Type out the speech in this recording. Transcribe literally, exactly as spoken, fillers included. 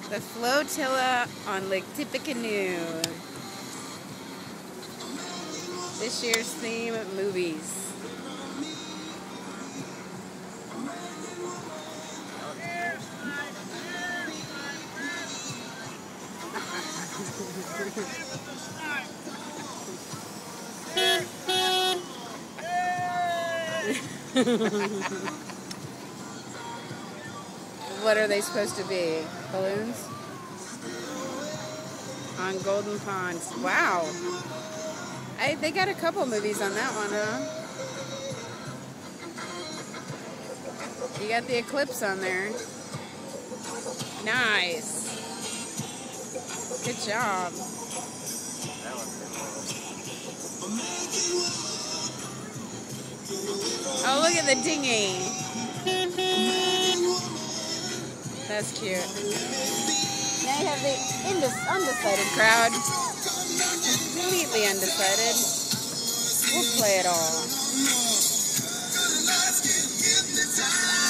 The flotilla on Lake Tippecanoe. This year's theme, movies. What are they supposed to be? Balloons? On Golden Pond. Wow. I, they got a couple movies on that one, huh? You got the eclipse on there. Nice. Good job. Oh, look at the dinghy. That's cute. Now you have the indec- undecided crowd. Completely undecided. We'll play it all.